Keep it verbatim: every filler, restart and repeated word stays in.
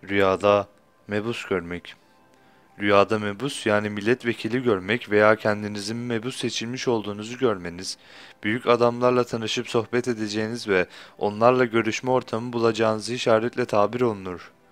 Rüyada mebus görmek. Rüyada mebus yani milletvekili görmek veya kendinizin mebus seçilmiş olduğunuzu görmeniz, büyük adamlarla tanışıp sohbet edeceğiniz ve onlarla görüşme ortamı bulacağınızı işaretle tabir olunur.